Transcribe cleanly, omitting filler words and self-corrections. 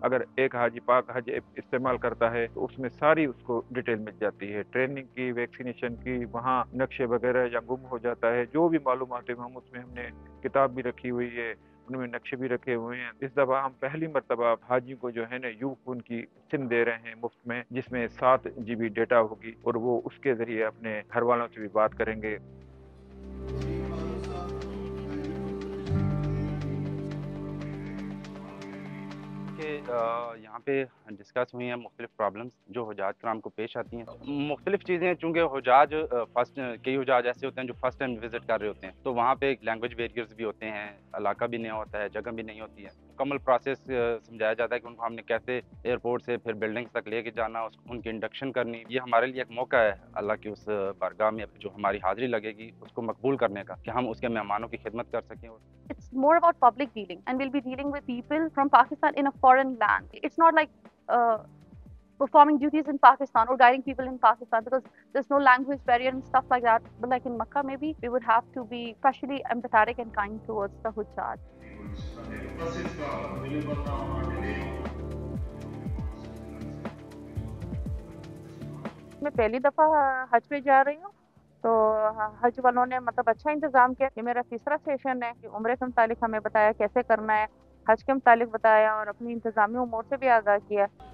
अगर एक हाजी पाक हज इस्तेमाल करता है तो उसमें सारी उसको डिटेल मिल जाती है, ट्रेनिंग की, वैक्सीनेशन की, वहाँ नक्शे वगैरह या गुम हो जाता है, जो भी मालूमात है हम उसमें हमने किताब भी रखी हुई है, उनमें नक्शे भी रखे हुए हैं। इस दफ़ा हम पहली मरतबा हाजी को जो है ना यू उनकी सिम दे रहे हैं मुफ्त में, जिसमें 7 GB डेटा होगी और वो उसके ज़रिए अपने घर वालों से भी बात करेंगे। कि यहाँ पे डिस्कस हुई हैं मुख्तलिफ प्रॉब्लम्स जो हुजाज कराम को पेश आती हैं। मुख्तलिफ चीज़ें चूँकि हुजाज कई हुजाज ऐसे होते हैं जो फर्स्ट टाइम विज़िट कर रहे होते हैं, तो वहाँ पे लैंग्वेज बैरियर्स भी होते हैं, इलाका भी नया होता है, जगह भी नहीं होती है। मुकम्मल प्रोसेस समझाया जाता है कि उनको हमने कैसे एयरपोर्ट से फिर बिल्डिंग्स तक लेके जाना, उनकी इंडक्शन करनी। ये हमारे लिए एक मौका है अल्लाह की उस बारगाह में जो हमारी हाज़िरी लगेगी उसको मकबूल करने का, कि हम उसके मेहमानों की खिदमत कर सकें। It's more about public dealing, and we'll be dealing with people from Pakistan in a foreign land. It's not like uh, performing duties in Pakistan or guiding people in Pakistan, because there's no language barrier and stuff like that. But like in Makkah, maybe we would have to be especially empathetic and kind towards the Hujjaj. मैं पहली दफ़ा हज पे जा रही हूँ, तो हज वालों ने मतलब अच्छा इंतज़ाम किया। ये मेरा तीसरा सेशन है। उम्रे के मुतालिक हमें बताया कैसे करना है, हज के मुतालिक बताया और अपनी इंतज़ामी उमूर से भी आगाह किया।